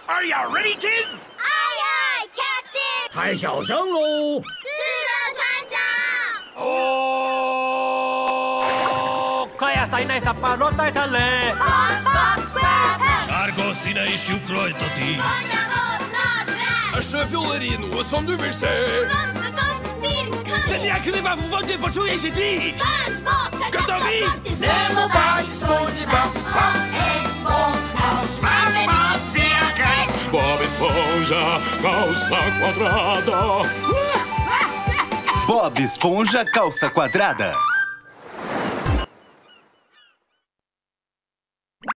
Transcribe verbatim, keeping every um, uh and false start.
Are you ready, kids? Aye, aye, Captain. 抬小声喽！ 是的，船长。 โอ้ใครอาศัยในสับปะรดใต้ทะเล SpongeBob SquarePants. Argos inne i tjukkrøyt og tis. Sjøfjollerino som du vil se. SpongeBob firkant. Men jeg kunne bare få vannet på to ikke tid. SpongeBob Kan ta vi? Nemo by SpongeBob. SpongeBob firkant. Bob Esponja, calça quadrada. Bob Esponja Calça Quadrada.